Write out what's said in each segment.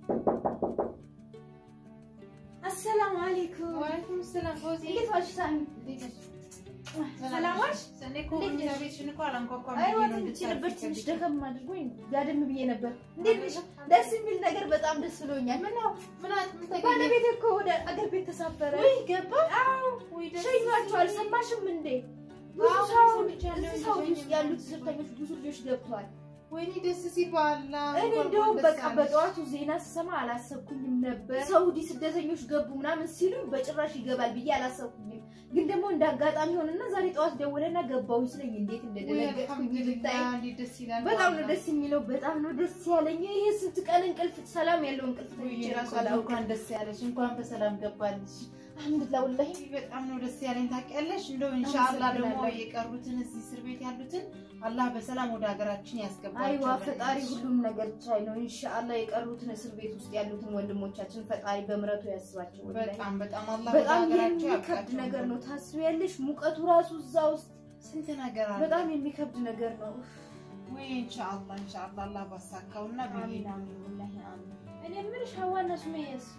السلام عليكم. وعليكم السلام فوزي. كيف واش سامي؟ سلاماش؟ سنيكو من جابيت شنو على نكوكو. ايوا انت ربت مش دخل ما ادري وين قاعدم بيه نبر. እንዴት ነሽ? ደስ የሚል ነገር በጣም ደስ ብሎኛል። ምን ባለቤቴ እኮ ወደ አገር ቤት ተሳፈረ። ወይ ገባ? አዎ ወይ ደስ ሸኛቸዋል። ሰማሽም እንዴ? ብዙ ሰው ያሉት ስርተኞች ብዙ ልጆች ገብቷል። ወይኔ ደስ ሲባላ እኔ እንደው በቃ በጧቱ ዜና ስሰማ አላሰብኩኝም ነበር። ሳውዲ ስደተኞች ገቡ ምናምን ሲሉ በጭራሽ ይገባል ብዬ አላሰብኩኝም። ግን ደግሞ እንዳጋጣሚ ሆነና ዛሬ ጧት ደወለና ገባው ስለኝ እንዴት እንደደነገጥኩኝ ልታይ በጣም ነው ደስ የሚለው በጣም ነው ደስ ያለኝ። ይሄ ስንት ቀን እንቅልፍ ሰላም ያለው እንቅልፍ ተይራስ አላውቅም። እንኳን ደስ ያለሽ እንኳን በሰላም ገባልሽ። አልሐምዱሊላህ ወላሂ በጣም ነው ደስ ያለኝ ታውቂያለሽ። እንደው ኢንሻአላህ ደግሞ የቀሩትን እዚህ እስር ቤት ያሉትን አላህ በሰላም ወደ ሀገራችን ያስገባቸው። አይዋ ፈጣሪ ሁሉም ነገር ቻይ ነው። ኢንሻአላህ የቀሩትን እስር ቤት ውስጥ ያሉትን ወንድሞቻችን ፈጣሪ በምረቱ ያስባቸው። በጣም አላህ ወደ ሀገራችን ያስገባቸው ነገር ነው። ታስቢያለሽ ሙቀቱ ራሱ እዛው ውስጥ ስንት ነገር አለ። በጣም የሚከብድ ነገር ነው። ወይ ኢንሻአላህ አላህ ባሳካውና አሚን አሚን ወላሂ አሚን። እኔ ምንሽ ሐዋና ሱመያስ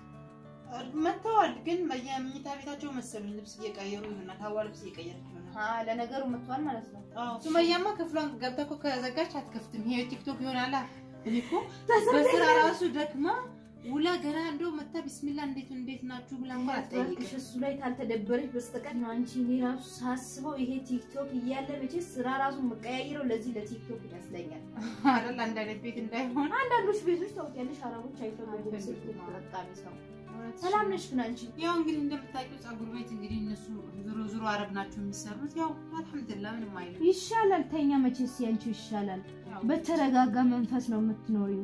መተዋል ግን በየምኝታ ቤታቸው መሰሉኝ ልብስ እየቀየሩ ይሆናል። ሐዋ ልብስ እየቀየረች ይሆናል። ለነገሩ መተዋል ማለት ነው። ሱመያማ ክፍሏን ገብታ እኮ ከዘጋች አትከፍትም። ይሄ ቲክቶክ ይሆናል። እኔኮ በስራ ራሱ ደክማ ውላ ገና እንደው መታ ቢስሚላህ እንዴት ናችሁ ብላ እንኳን አትጠይቅሽ። እሱ ላይ ታልተደበረች በስተቀር ነው አንቺ እኔ ራሱ ሳስበው ይሄ ቲክቶክ እያለ መቼ ስራ ራሱ መቀያየረው ለዚህ ለቲክቶክ ይመስለኛል። አይደል አንድ አይነት ቤት እንዳይሆን አንዳንዶች ቤቶች ታውቂያለሽ አረቦች አይፈልጉም ስልክ ተጠቃሚ ሰው ሰላም ነሽ ግን አንቺ ያው እንግዲህ እንደምታውቂው ጸጉር ቤት እንግዲህ እነሱ ዙሩ አረብ ናቸው የሚሰሩት። ያው አልሐምዱሊላህ ምንም አይልም ይሻላል። ተኛ መቼስ ያንቺ ይሻላል። በተረጋጋ መንፈስ ነው የምትኖሪው።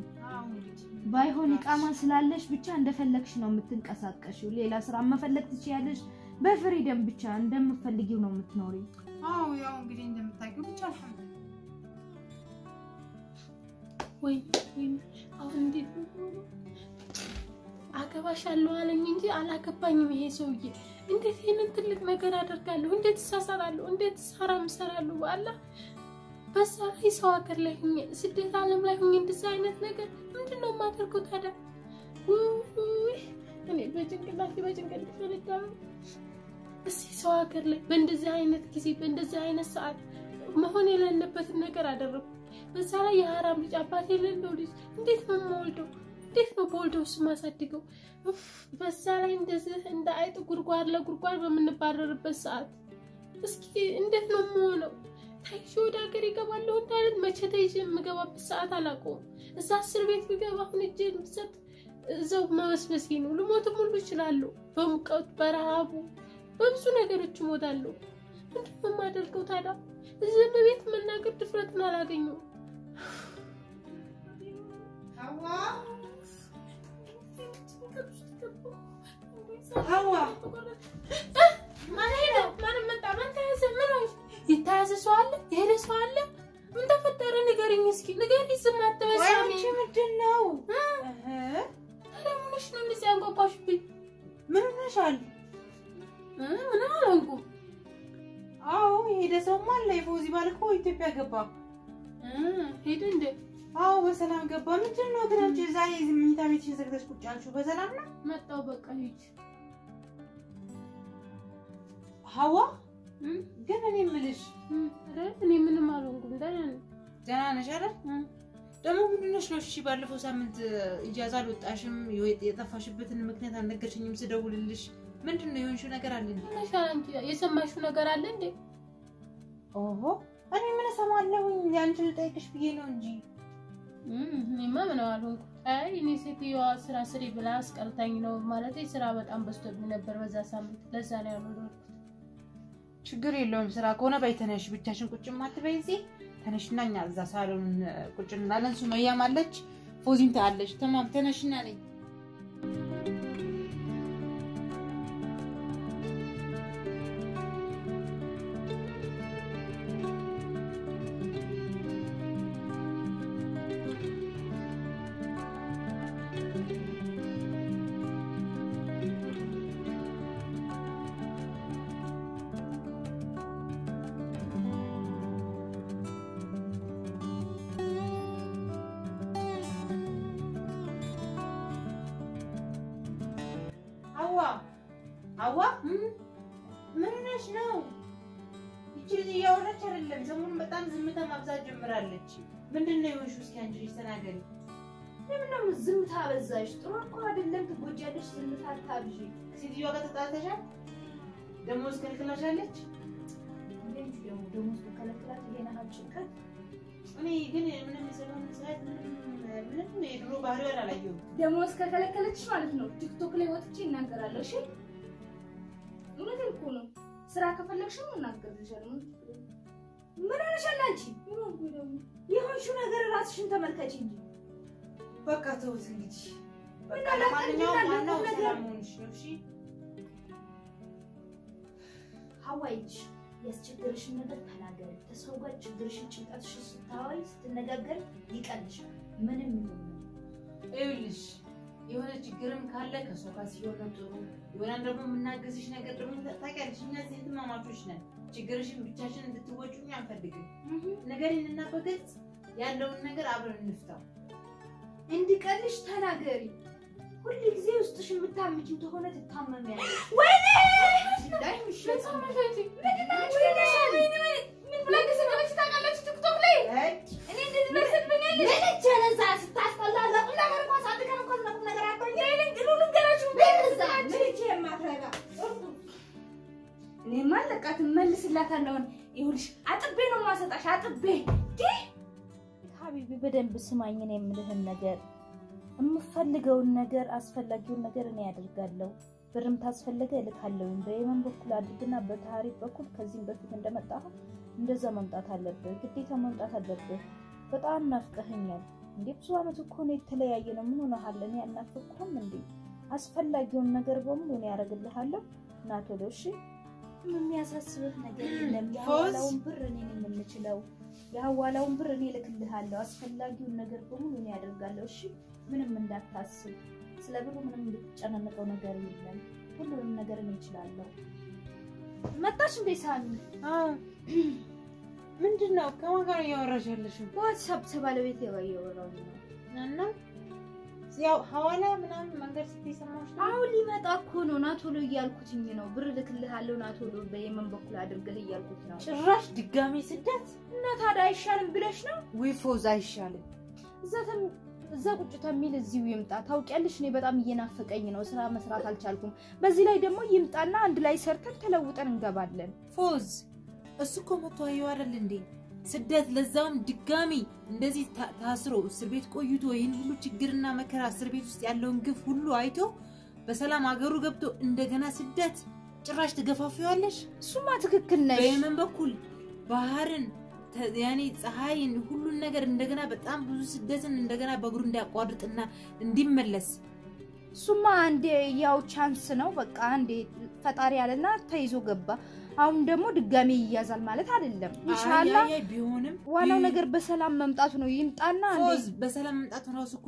ባይሆን ኢቃማ ስላለሽ ብቻ እንደፈለግሽ ነው የምትንቀሳቀሽው። ሌላ ስራ መፈለግ ትችያለሽ። በፍሪደም ብቻ እንደምትፈልጊው ነው የምትኖሪው። አዎ ያው እንግዲህ እንደምታውቂው ብቻ አልሐምዱሊላህ። ወይ አሁን እንዴት አገባሻለሁ አለኝ እንጂ አላገባኝም። ይሄ ሰውዬ እንዴት ይሄንን ትልቅ ነገር አደርጋለሁ? እንዴት ተሳሳራለሁ? እንዴት ሰራም ሰራለሁ? በአላህ በዛ ላይ ሰው ሀገር ላይ ሆኜ ስደት ዓለም ላይ ሆኜ እንደዚህ አይነት ነገር ምንድነው የማደርገው ታዲያ? እኔ በጭንቅላቴ ፈለዳው እስኪ ሰው ሀገር ላይ በእንደዚህ አይነት ጊዜ በእንደዚህ አይነት ሰዓት መሆን የሌለበትን ነገር አደረኩ። በዛ ላይ የሐራም ልጅ አባቴ የሌለው ልጅ እንዴት ነው የምወልደው? እንዴት ነው ቦልዶስ ማሳድገው? በዛ ላይ እንደዚህ እንደ አይጥ ጉርጓድ ለጉርጓድ በመንባረርበት ሰዓት እስኪ እንዴት ነው የምሆነው? ታይሽ ወደ ሀገር ይገባለሁ እንዳልን መቼ ታይሽ የምገባበት ሰዓት አላውቀውም። እዛ እስር ቤት ቢገባ አሁን እጄን ብሰጥ እዛው መበስበሴ ነው። ልሞትም ሁሉ እችላለሁ። በሙቀቱ በረሃቡ በብዙ ነገሮች እሞታለሁ። ምንድን ነው የማደርገው ታዲያ? እዚህ በቤት መናገር ድፍረትን አላገኘሁም። هوا ما هنا ما نمت عملت هذا منو يتعز سؤال يهدي سؤال من تفتر نقري مسكي نقري سمعت بسامي وين مدناو انا منش نمسي انكو باش بي من نشال من علنكو يهدي سوما لا يفوزي بالك هو يتبع قبا هيدا ندي በሰላም ገባ። ምንድነው ግን አንቺ ዛሬ ዝምታ ቤትሽን ዘግተሽ ቁጭ አልሽው? በሰላም ነው መጣው በቃ ሂጅ። ሐዋ ግን እኔ ምልሽ እኔ ምንም አልሆንኩም። ደህና ነሽ አይደል? ደግሞ ምንድነሽ ነው? እሺ ባለፈው ሳምንት ኢጃዛ አልወጣሽም። የጠፋሽበትን ምክንያት አልነገርሽኝም ስደውልልሽ። ምንድነው የሆንሽው ነገር አለ እንዴ? አንቺ የሰማሽው ነገር አለ እንዴ? ኦሆ እኔ ምን ሰማለሁኝ? ያንቺን ልጠይቅሽ ብዬ ነው እንጂ እኔማ ምን አልሆንኩ። አይ እኔ ሴትዮዋ ስራ ስሪ ብላ አስቀርታኝ ነው ማለት ስራ በጣም በዝቶብኝ ነበር በዛ ሳምንት። ለዛ ነው ያልወጣሁት። ችግር የለውም። ስራ ከሆነ በይተነሽ ብቻሽን ቁጭ ማትበይ እዚህ ተነሽና እኛ እዛ ሳሎን ቁጭ እንላለን። ሱመያም አለች ፎዚም ታለች። ተማም ተነሽና ነኝ አዋ ምን ነሽ ነው እቺ ያወራች አይደለም ሰሞኑን በጣም ዝምታ ማብዛት ጀምራለች ምንድነው ይወሽ እስኪ አንቺ ልጅ ተናገሪ ለምን ዝምታ በዛሽ ጥሩ እኮ አይደለም ትጎጃለሽ ዝምታ አታብዢ ሲዲዮ ጋር ተጣጣሻል ደሞዝ ከልክላሻለች እንዴት ደሞዝ ከልክላት ይሄናችሁከት እኔ ግን ምንም ሰላም ሰዓት ምንም የድሮ ባህሪው አላየሁም ደሞዝ ከከለከለች ማለት ነው ቲክቶክ ላይ ወጥቼ እናገራለሁ እሺ እውነቴን እኮ ነው ስራ ከፈለግሽ ነው እናገርልሻለሁ ምን ሆነሻል አንቺ ይሁንሽው ነገር ራስሽን ተመልከቺ እንጂ በቃ ተውት እንግዲህ በቃ ለማንኛውም ዋናው ሰላም ሆንሽ ነው እሺ ሀዋይሽ ያስቸገረሽን ነገር ተናገሪ ተሰው ጋር ችግርሽን ጭንቀትሽን ስታወሪ ስትነጋገር ይቀልሻል ምንም ይሁን ይኸውልሽ የሆነ ችግርም ካለ ከሰው ጋር ሲሆን ጥሩ ይሆናል ደግሞ የምናገዝሽ ነገር ደግሞ ታውቂያለሽ እኛ ሴት ማማቾች ነን ችግርሽን ብቻሽን እንድትወጪኝ አንፈልግም ነገርንና በግልጽ ያለውን ነገር አብረን እንፍታው እንድቀልሽ ተናገሪ ሁሉ ጊዜ ውስጥሽ የምታምጪው ተሆነ ትታመሚያለሽ ወይኔ ላይ ምሽት ሰማሽኝ ምን ብላ ደስታለች ታውቃለች ቲክቶክ ላይ እኔ እንደዚህ መስልብኛል ለነጭ ለዛ ስታስጠላ ለቁም ነገር እንኳን ሳትከም እንኳን ለቁም ነገር አቆኝ አይደል ግሩን ገራችሁ በዛ ልጅ የማትረጋ እኔ ማለቃት መልስላታለሁ ይሁንሽ አጥቤ ነው ማሰጣሽ አጥቤ ሀቢቢ በደንብ ስማኝ እኔ የምልህን ነገር የምፈልገውን ነገር አስፈላጊውን ነገር እኔ ያደርጋለሁ ብርም ታስፈልገ እልካለሁ በየመን በኩል አድርግና በታሪክ በኩል ከዚህም በፊት እንደመጣሁ እንደዛ መምጣት አለበት ግዴታ መምጣት አለበት በጣም ናፍቀኸኛል እንዴ ብዙ አመት እኮ ነው የተለያየ ነው ምን ሆነሃል እኔ አናፍቅኩም እንዴ አስፈላጊውን ነገር በሙሉ እኔ ያደርግልሃለሁ ናቶሎሽ የሚያሳስብህ ነገር የለም ያዋላውን ብር እኔ ነኝ የምችለው ያዋላውን ብር እኔ ልክልሃለሁ አስፈላጊውን ነገር በሙሉ እኔ ያደርጋለሁ እሺ ምንም እንዳታስብ ስለብሩ ምንም እንድትጨናነቀው ነገር የለም ሁሉንም ነገር እኔ እችላለሁ መጣሽ እንዴ ሳሚ ምንድነው ከማን ጋር እያወራሽ ያለሽ ዋትስአፕ ተባለቤት ያወራው ነው እና ያው ሐዋላ ምናምን መንገድ ስትሰማሽ አሁን ሊመጣ እኮ ነው ናቶሎ እያልኩትኝ ነው ብር ልክልሃለሁ ናቶሎ በየመን በኩል አድርገህ እያልኩት ነው ጭራሽ ድጋሚ ስደት እና ታዲያ አይሻልም ብለሽ ነው ወይ ፎዝ አይሻልም እዛ ቁጭ ተሚል እዚሁ ይምጣ ታውቂያለሽ እኔ በጣም እየናፈቀኝ ነው ስራ መስራት አልቻልኩም በዚህ ላይ ደግሞ ይምጣና አንድ ላይ ሰርተን ተለውጠን እንገባለን ፎዝ እሱ እኮ መጥቶ አየው አይደል እንዴ ስደት ለዛውም ድጋሚ እንደዚህ ታስሮ እስር ቤት ቆይቶ ይሄን ሁሉ ችግርና መከራ እስር ቤት ውስጥ ያለውን ግፍ ሁሉ አይቶ በሰላም አገሩ ገብቶ እንደገና ስደት ጭራሽ ተገፋፊዋለሽ እሱማ ትክክል ነሽ በየመን በኩል ባህርን ያኔ ፀሐይን ሁሉን ነገር እንደገና በጣም ብዙ ስደትን እንደገና በእግሩ እንዲያቋርጥና እንዲመለስ ሱማ አንዴ ያው ቻንስ ነው በቃ አንዴ ፈጣሪ ያለና ተይዞ ገባ አሁን ደግሞ ድጋሚ ይያዛል ማለት አይደለም ኢንሻአላህ ቢሆንም ዋናው ነገር በሰላም መምጣቱ ነው ይምጣና አንዴ በሰላም መምጣቱ ነው እኮ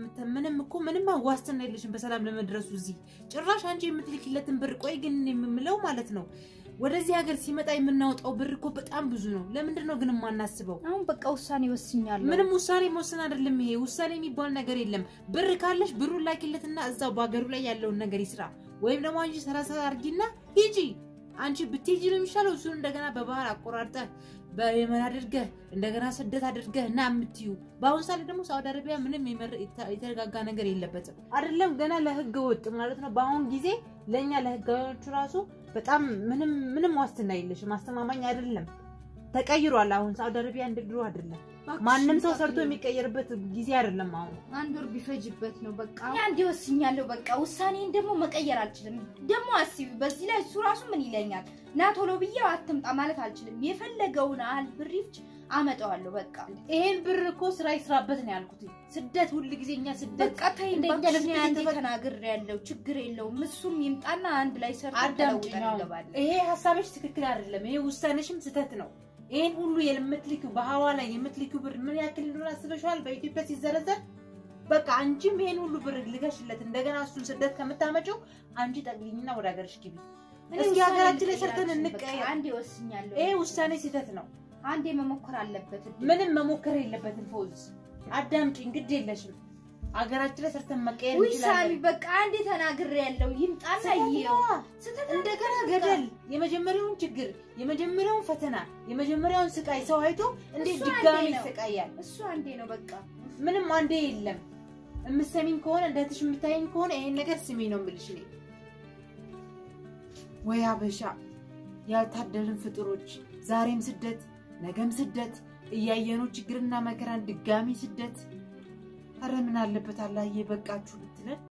ምንም ዋስትና የለሽም በሰላም ለመድረሱ እዚህ ጭራሽ አንቺ የምትልኪለትን ብር ቆይ ግን የምምለው ማለት ነው ወደዚህ ሀገር ሲመጣ የምናወጣው ብር እኮ በጣም ብዙ ነው ለምንድን ነው ግን ማናስበው አሁን በቃ ውሳኔ ወስኛለሁ ምንም ውሳኔ መወሰን አይደለም ይሄ ውሳኔ የሚባል ነገር የለም ብር ካለሽ ብሩን ላኪለትና እዛው ባገሩ ላይ ያለውን ነገር ይስራ ወይም ደግሞ አንቺ ሰራሳ አርጊና ሂጂ አንቺ ብትሄጂ ነው የሚሻለው እሱን እንደገና በባህር አቆራርጠ በየመን አድርገህ እንደገና ስደት አድርገህ እና አምጥዩ ባሁን ሳለ ደግሞ ሳውዲ አረቢያ ምንም የተረጋጋ ነገር የለበትም አይደለም ገና ለህግ ወጥ ማለት ነው ባሁን ጊዜ ለኛ ለህጋዮቹ ራሱ በጣም ምንም ዋስትና የለሽም ማስተማማኝ አይደለም ተቀይሯል አሁን ሳውዲ አረቢያ እንደድሮ አይደለም ማንንም ሰው ሰርቶ የሚቀየርበት ጊዜ አይደለም አሁን አንድ ወር ቢፈጅበት ነው በቃ አንዴ ወስኛለሁ በቃ ውሳኔን ደግሞ መቀየር አልችልም ደግሞ አስቢ በዚህ ላይ እሱ ራሱ ምን ይለኛል ናቶሎ ብዬው አትምጣ ማለት አልችልም የፈለገውን አልብሪፍች አመጣዋለሁ በቃ ይሄን ብር እኮ ስራ ይስራበት ነው ያልኩት ስደት ሁሉ ጊዜኛ ስደት በቃ እንደኛ አንዴ ተናግር ያለው ችግር የለውም እሱም ይምጣና አንድ ላይ ሰርተን ተለውጠን እንገባለን ይሄ ሐሳብሽ ትክክል አይደለም ይሄ ውሳኔሽም ስህተት ነው ይሄን ሁሉ የምትልኪው በሐዋላ የምትልኪው ብር ምን ያክል እንደሆነ አስበሽዋል በኢትዮጵያ ሲዘረዘር በቃ አንቺም ይሄን ሁሉ ብር ልገሽለት እንደገና እሱን ስደት ከምታመጪው አንቺ ጠቅልኝና ወደ ሀገርሽ ግቢ እስኪ ሀገራችን ላይ ሰርተን እንቀየር አንዴ ወስኛለሁ ይሄ ውሳኔ ስህተት ነው አንዴ መሞከር አለበት ምንም መሞከር የለበትም ፎዝ አዳምጪኝ ግድ የለሽም አገራችን ላይ ሰርተን መቀየር ወይ እንችላለን ሳሚ በቃ አንዴ ተናግሬያለሁ ይምጣና ይየው እንደገና ገደል የመጀመሪያውን ችግር የመጀመሪያውን ፈተና የመጀመሪያውን ስቃይ ሰው አይቶ እንዴት ድጋሚ ይስቃያል እሱ አንዴ ነው በቃ ምንም አንዴ የለም እምሰሚኝ ከሆነ እንደትሽ የምታየኝ ከሆነ ይሄን ነገር ስሚ ነው የምልሽ እኔ ወይ አበሻ ያልታደልን ፍጥሮች ዛሬም ስደት ነገም ስደት እያየኑ ችግርና መከራን ድጋሚ ስደት አረ ምን አለበት አላህ ይበቃችሁ ብትለን